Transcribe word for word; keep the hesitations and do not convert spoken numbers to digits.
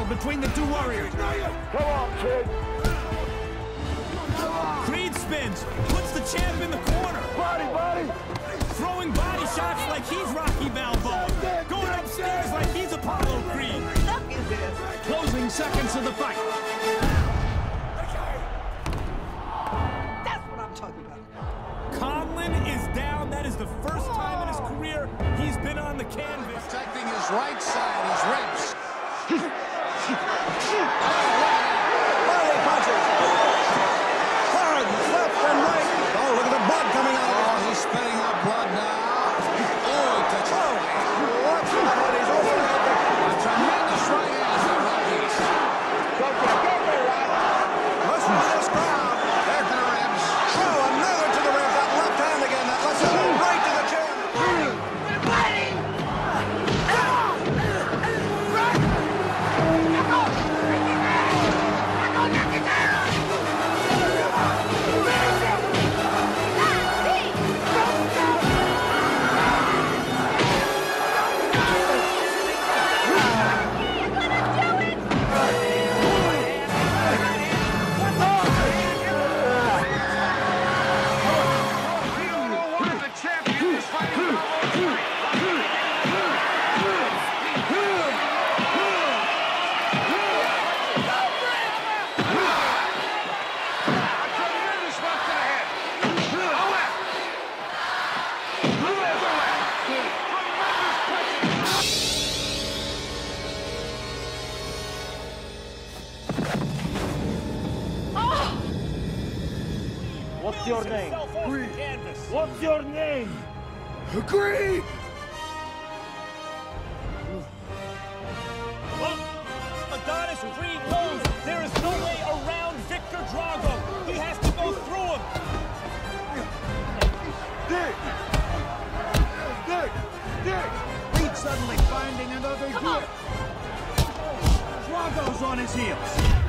between the two warriors. Come on, kid. Creed spins, puts the champ in the corner. Body, body. Throwing body shots like he's Rocky Balboa. Going upstairs like he's Apollo Creed. Closing seconds of the fight. That's what I'm talking about. Conlon is down. That is the first time in his career he's been on the canvas. Protecting his right side, his ribs. Body punches. Hard, left and right. Oh, look at the blood coming out of it. Oh, he's spitting up blood now. Oh, he touched Oh, it. watch out. He's overhead. A tremendous right hand by Rocky. Go for it, go for it, Rock. Listen to this crowd. Back to the ribs. Oh, another to the ribs. That left hand again. That left hand right to the chin. What's your name? Creed. What's your name? Creed! Adonis Creed knows there is no way around Victor Drago. He has to go through him. Dig! Dig! Dig! Creed suddenly finding another grip. Drago's on his heels.